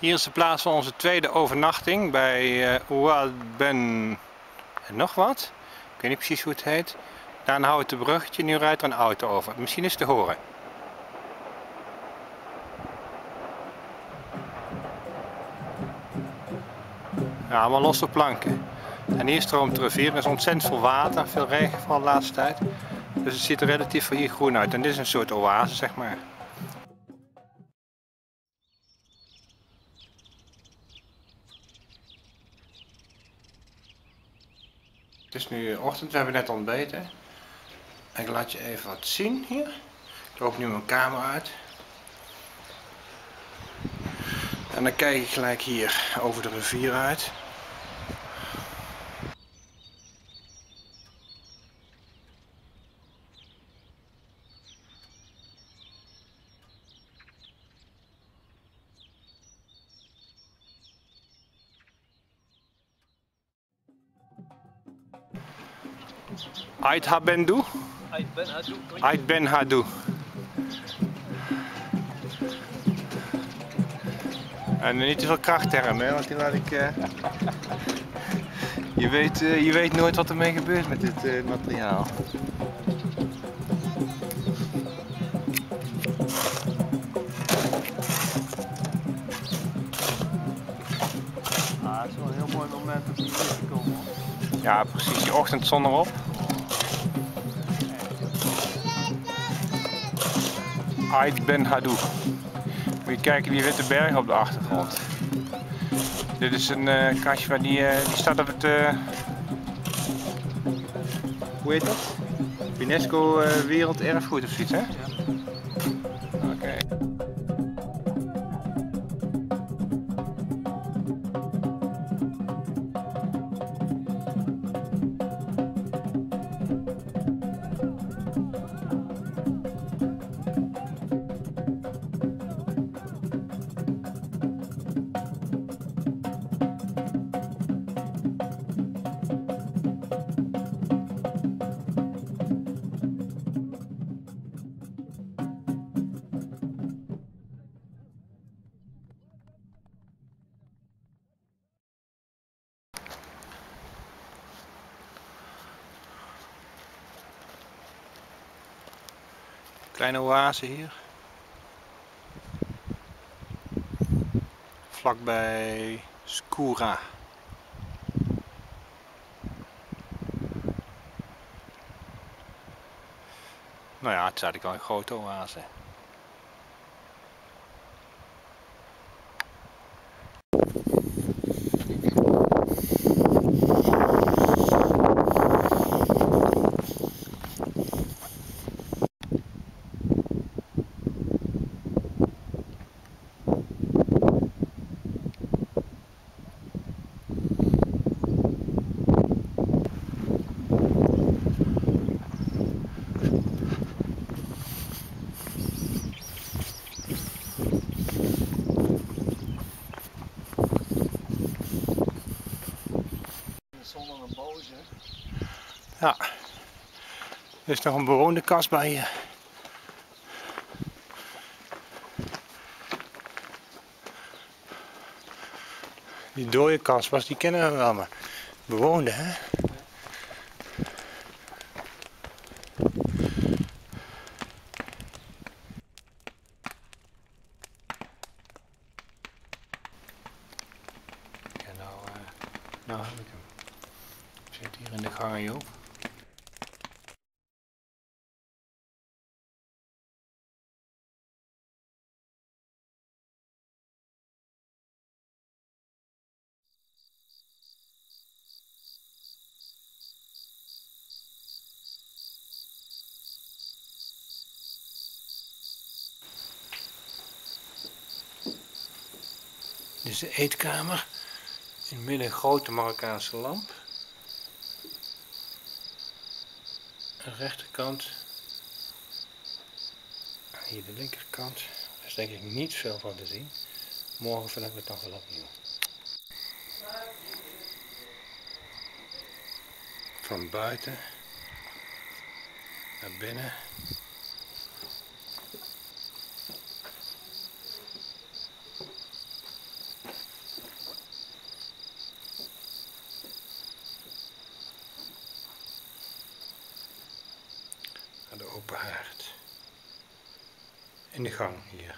Hier is de plaats van onze tweede overnachting bij Ouad Ben en nog wat. Ik weet niet precies hoe het heet. Daar een houten bruggetje, nu rijdt er een auto over. Misschien is het te horen. Ja, allemaal losse planken. En hier stroomt de rivier. Er is ontzettend veel water, veel regenval de laatste tijd. Dus het ziet er relatief hier groen uit. En dit is een soort oase, zeg maar. Het is nu ochtend, we hebben net ontbeten. Ik laat je even wat zien hier. Ik loop nu mijn kamer uit. En dan kijk ik gelijk hier over de rivier uit. Ait Bendu? Ait Ben Hadou. En niet te veel krachttermen, want die laat ik... Je weet nooit wat ermee gebeurt met dit materiaal. Het is wel een heel mooi moment om hier te komen. Ja, precies. Je ochtendzon erop. Ait Ben Hadou. Moet je kijken, die witte berg op de achtergrond. Dit is een kastje die staat op het... hoe heet dat? UNESCO Werelderfgoed of zoiets, hè? Ja. Oké. Kleine oase hier. Vlakbij Skura. Nou ja, het is eigenlijk wel een grote oase. Ja, er is nog een bewoonde kasbah hier. Die dode kasbahs, die kennen we wel, maar bewoonde, hè? Ja, nou heb ik hem. Ik zit hier in de gang, joh. Dit is de eetkamer. In het midden een grote Marokkaanse lamp. Aan de rechterkant. Hier de linkerkant. Daar is denk ik niet veel van te zien. Morgen filmen we het nog wel opnieuw. Van buiten naar binnen. open haard. In de gang hier.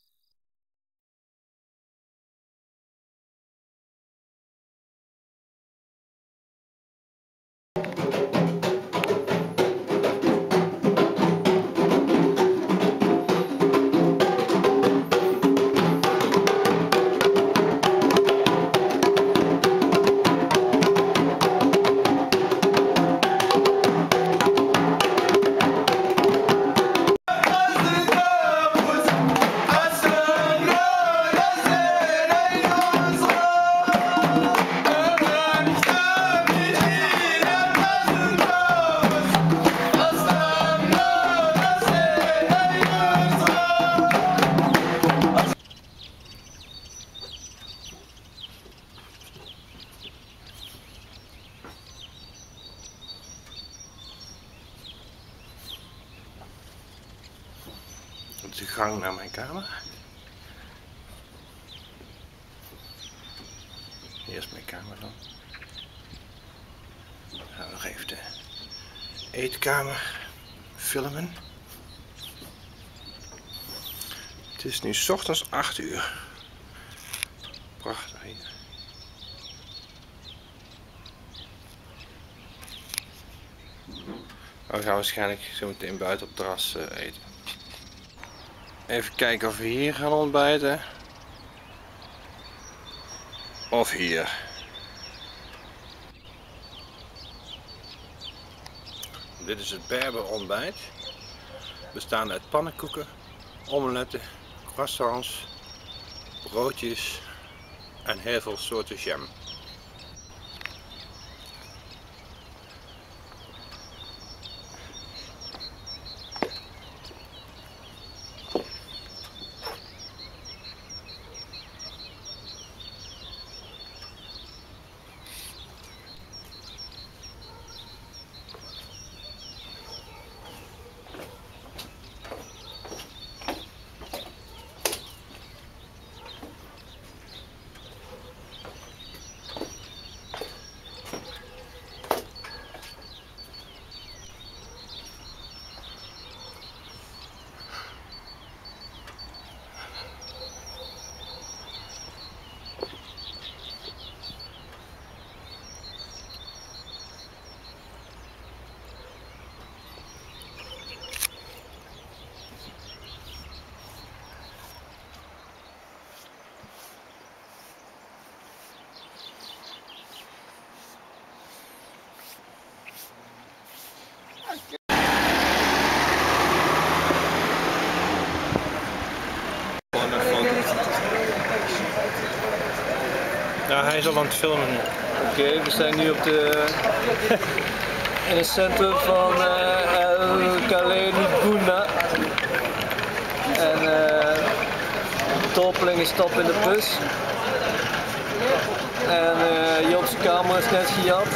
Dit is de gang naar mijn kamer. Hier is mijn kamer dan. Dan gaan we nog even de eetkamer filmen. Het is nu 's ochtends 8 uur. Prachtig hier. We gaan waarschijnlijk zo meteen buiten op het terras eten. Even kijken of we hier gaan ontbijten. Of hier. Dit is het Berber ontbijt. Bestaande uit pannenkoeken, omeletten, croissants, broodjes en heel veel soorten jam. Ja, hij is al aan het filmen nu. Oké, we zijn nu op de in het centrum van El Kaleni Buna. En Torpeling is stap in de bus. En Job's kamer is net gejat.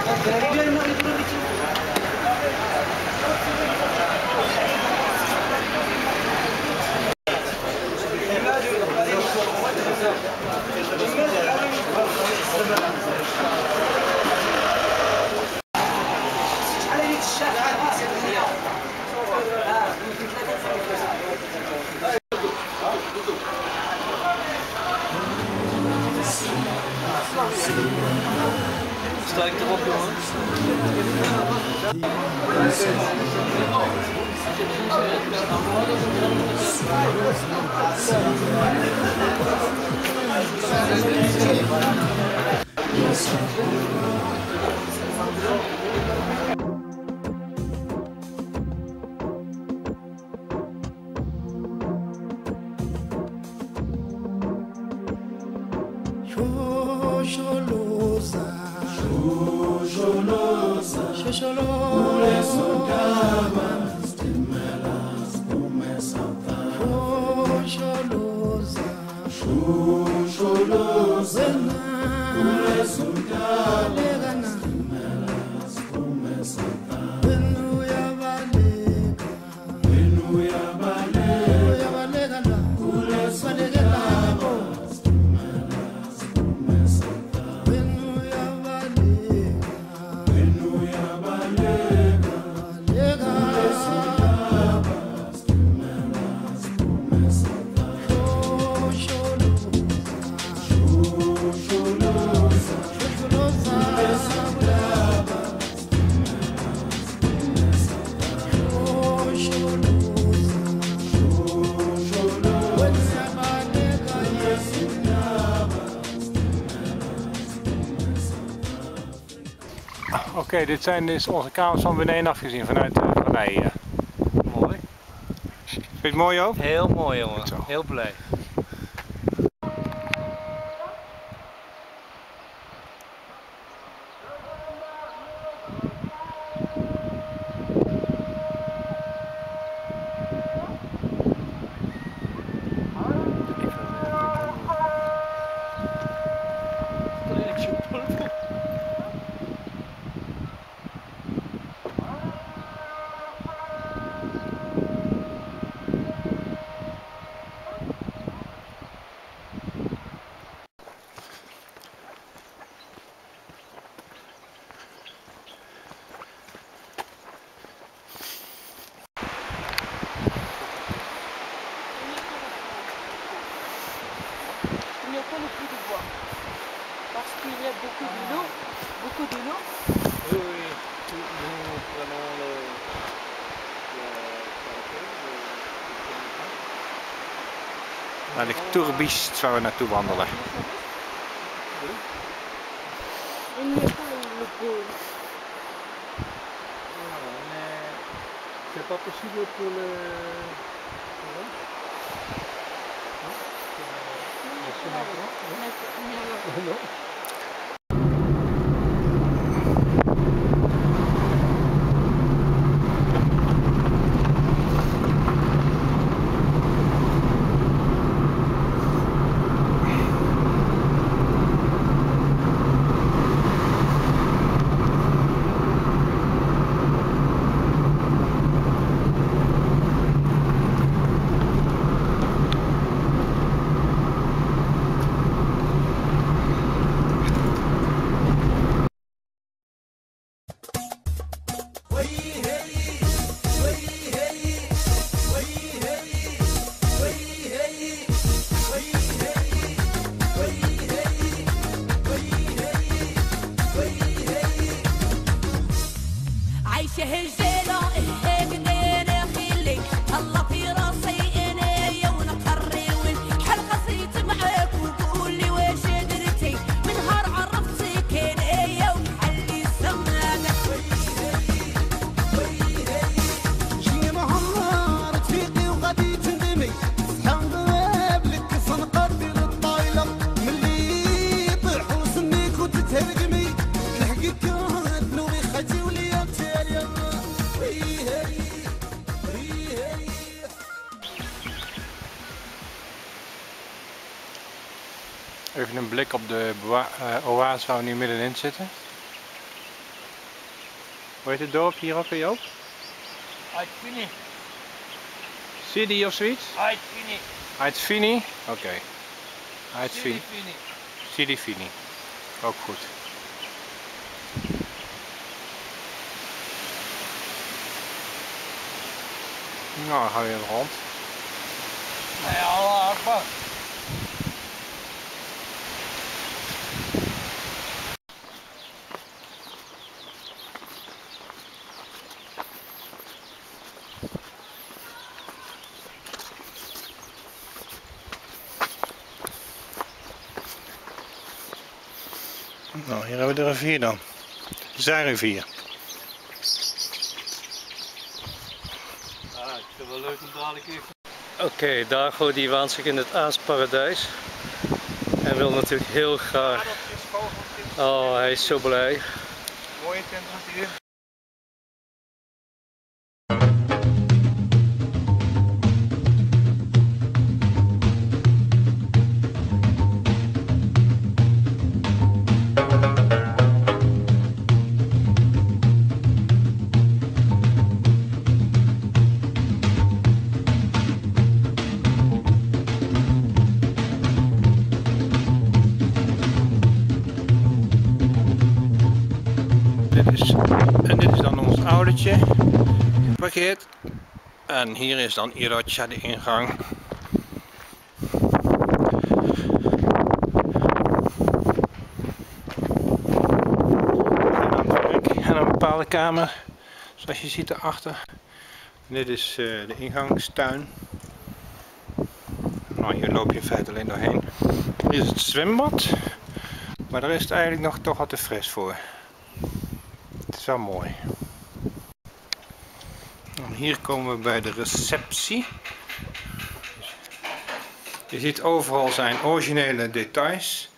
Strijk erop, jongens. Oké, dit zijn dus onze kamers van beneden afgezien vanuit de vallei hier. Mooi. Vind je het mooi ook? Heel mooi jongen, Zo. heel blij. Il n'y a pas le plus de bois. Parce qu'il y a beaucoup de l'eau. Beaucoup de l'eau. Oui, oui, nous prenons le Naar de Tourbiest waar we naartoe wandelen. Il n'y a pas le pôle. C'est pas possible pour le... Non. عايشة هالجيلة هيك خلي الله في راسي انايا ونقري وين شحال قصيت معاك وقولي واش درتي من نهار عرفتك انايا ومحلي الزمانك جيني نهار تفيقي وغادي تندمي صحان قبلك سنقدر الطايلة ملي يطيح وسنيك وتترقمي الحقيقة ذنوبي خاتي وليا Even een blik op de oase waar we nu middenin zitten. Hoe heet het dorp hier ook weer, Joop? Uitfini. Sidi of zoiets? Uitfini. Uitfini? Oké. Uitfini. Fini. Sidi Fini. Ook goed. Nou, dan gaan we weer rond. Ja, Allah Akbar. Nou, hier hebben we de rivier dan. De Zijrivier. Ah, ik vind het wel leuk om dadelijk even... Oké, Dago die waant zich in het aasparadijs. En wil natuurlijk heel graag... Oh, hij is zo blij. Mooie temperatuur. Dit is dan ons oudertje geparkeerd. En hier is dan Irocha, de ingang. En een bepaalde kamer, zoals je ziet daarachter. Dit is de ingangstuin. Nou, hier loop je in feite alleen doorheen. Hier is het zwembad, maar daar is het eigenlijk nog toch wat te fris voor. Het is wel mooi. En hier komen we bij de receptie. Je ziet overal zijn originele details.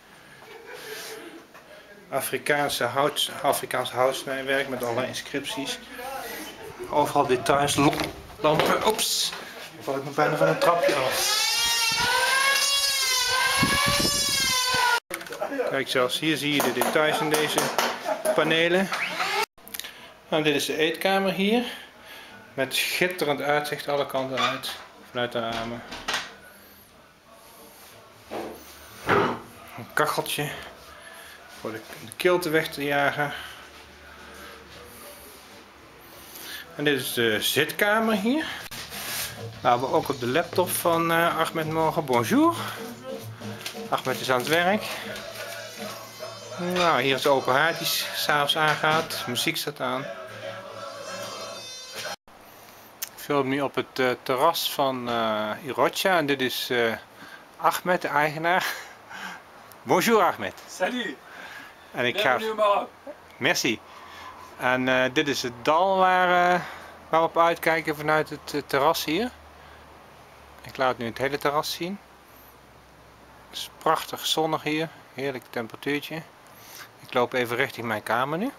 Afrikaans houtsnijwerk met allerlei inscripties. Overal details, lampen. Oeps, dan val ik me bijna van een trapje af. Kijk, zelfs hier zie je de details in deze panelen. Nou, dit is de eetkamer hier. Met schitterend uitzicht alle kanten uit. Vanuit de ramen. Een kacheltje. Voor de kilte weg te jagen. En dit is de zitkamer hier. Waar we ook op de laptop van Ahmed mogen. Bonjour. Ahmed is aan het werk. Nou, hier is de open haard die s'avonds aangaat. Muziek staat aan. Ik film nu op het terras van Irocha. En dit is Ahmed, de eigenaar. Bonjour Ahmed. Salut. En ik ga... Merci. En dit is het dal waar we op uitkijken vanuit het terras hier. Ik laat nu het hele terras zien. Het is prachtig zonnig hier. Heerlijk temperatuurtje. Ik loop even richting mijn kamer nu.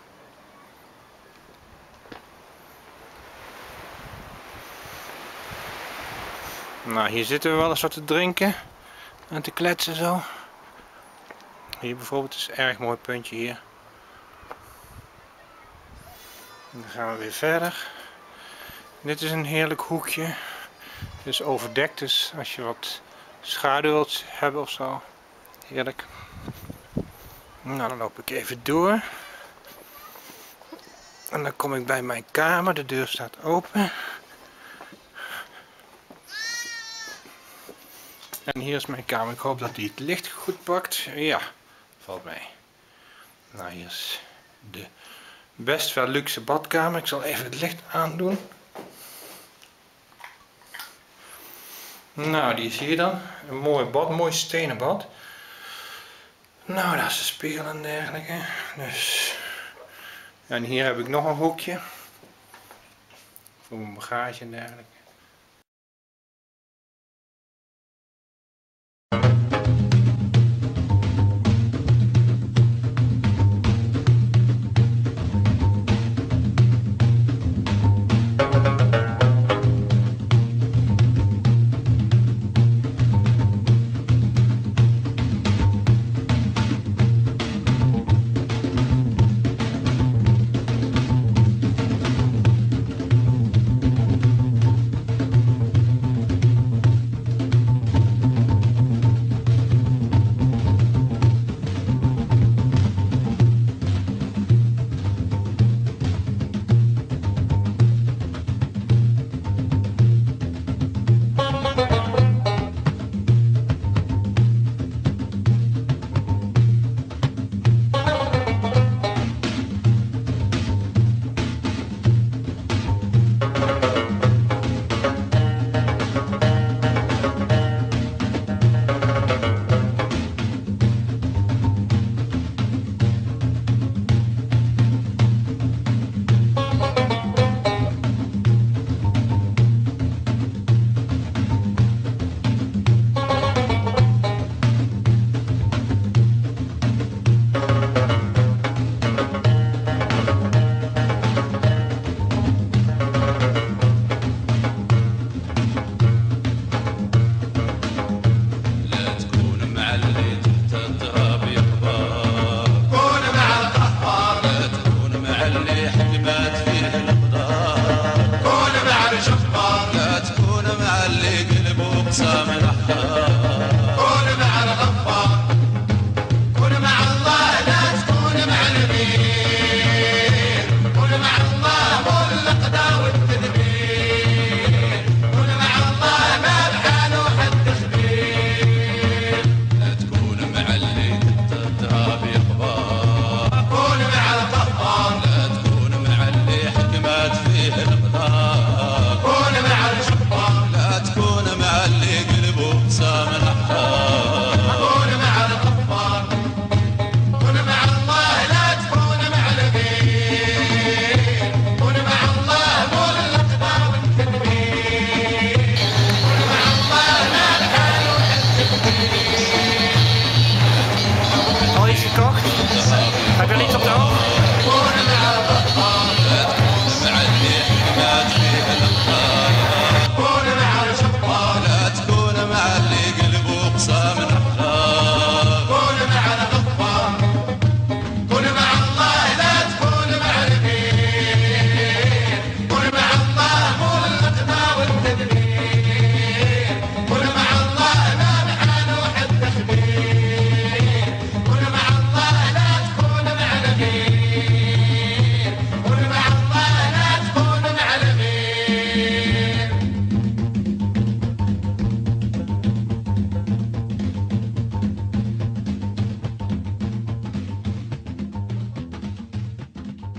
Nou, hier zitten we wel eens wat te drinken en te kletsen zo. Hier bijvoorbeeld is een erg mooi puntje hier. En dan gaan we weer verder. Dit is een heerlijk hoekje. Het is overdekt, dus als je wat schaduw wilt hebben of zo. Heerlijk. Nou, dan loop ik even door. En dan kom ik bij mijn kamer. De deur staat open. En hier is mijn kamer. Ik hoop dat hij het licht goed pakt. Ja, valt mee. Nou, hier is de best wel luxe badkamer. Ik zal even het licht aandoen. Nou, die is hier dan. Een mooi bad, mooi stenen bad. Nou, daar is de spiegel en dergelijke. Dus. En hier heb ik nog een hoekje. Voor mijn bagage en dergelijke.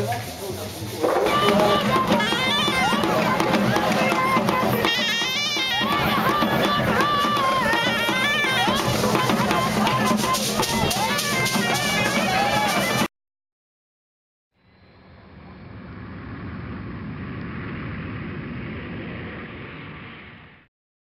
Echt goed.